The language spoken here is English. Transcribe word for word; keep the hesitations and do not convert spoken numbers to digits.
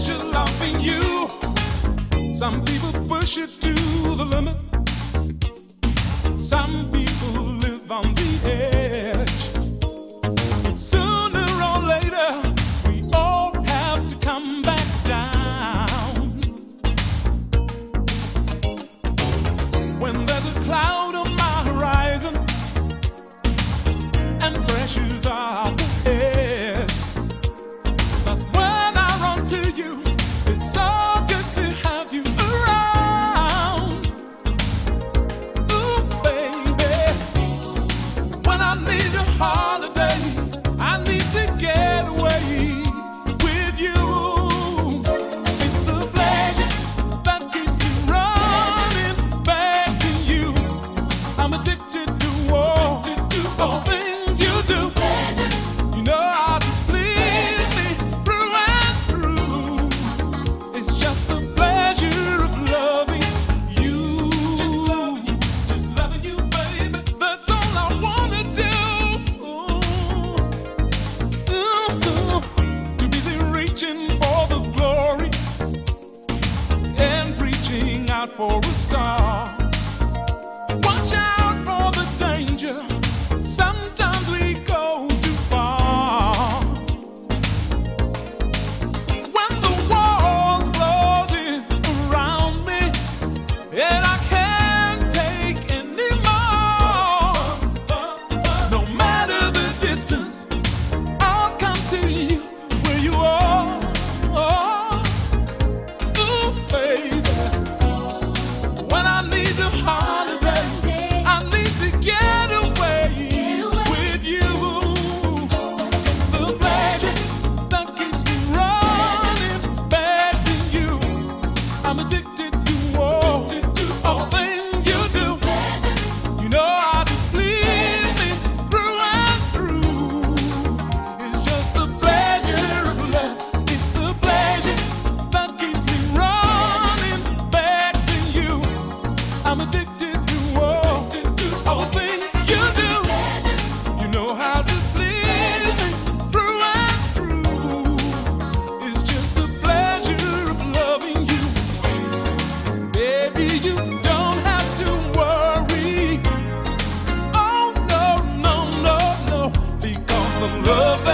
pleasure loving you. Some people push it to the limit. Some people live on the edge. Sooner or later, we all have to come back down. When there's a cloud on my horizon and pressures are ahead, that's when I run to you. It's so good to have you around. Ooh, baby, when I need a holiday, I need to get away with you. It's the pleasure that keeps me running back to you. I'm addicted to all, all things you do. You know how to please me through and through. It's just the pleasure of loving you. Just loving you, just loving you, baby. That's all I wanna do. Ooh, too busy reaching for the glory and reaching out for a star. Watch out for the danger. Sometimes we go too far. When the walls close in around me and I can't take anymore, no matter the distance, I'll come to you where you are. Ooh, baby, when I need a holiday, I need to get away with you. It's the pleasure that keeps me running back to you. I'm addicted to all, all things you do. You know how to please me through and through. It's just the pleasure of love. It's the pleasure that keeps me running back to you. I'm addicted to all, all things you do. You know how to please me through and through. It's just the pleasure of loving you. Baby, you don't have to worry. Oh, no, no, no, no. Because the love